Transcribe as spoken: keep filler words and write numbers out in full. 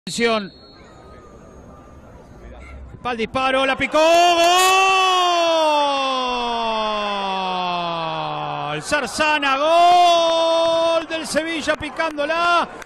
Atención. Para el disparo, la picó. ¡Gol! Zarzana, gol del Sevilla picándola.